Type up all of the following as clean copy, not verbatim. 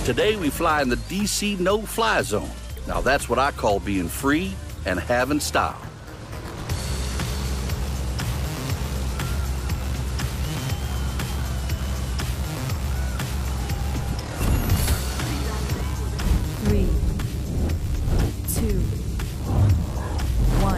Today we fly in the DC no-fly zone. Now that's what I call being free and having style. Three, two, one.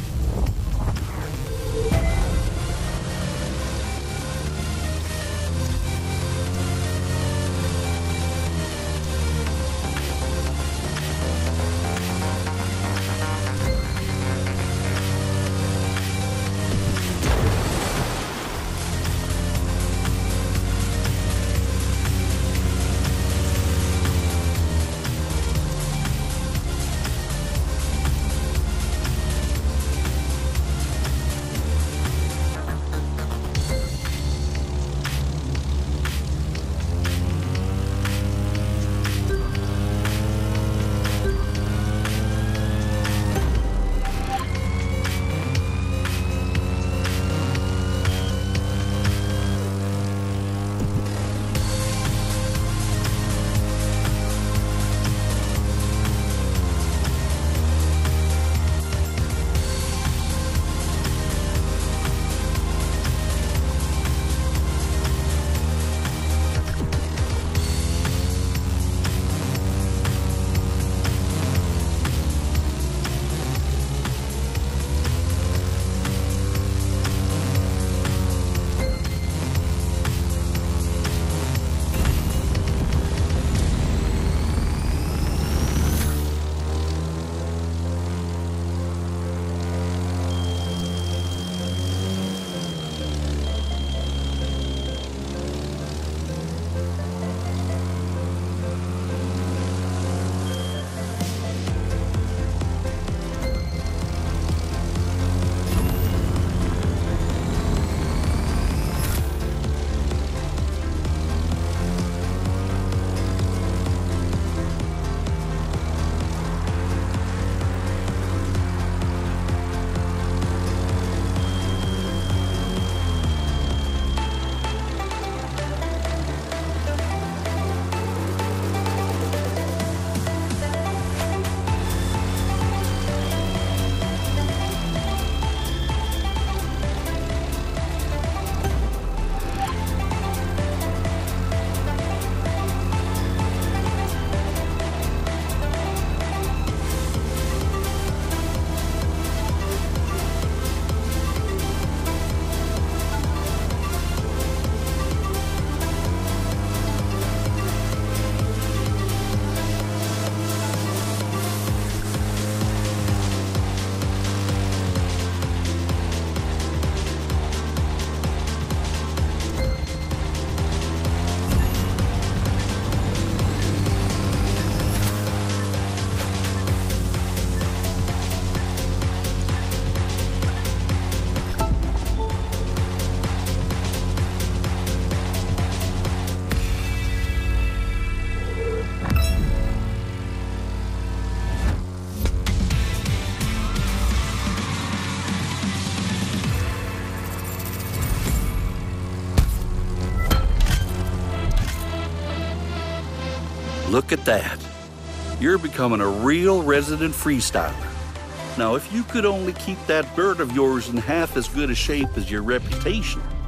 Look at that. You're becoming a real resident freestyler. Now, if you could only keep that bird of yours in half as good a shape as your reputation,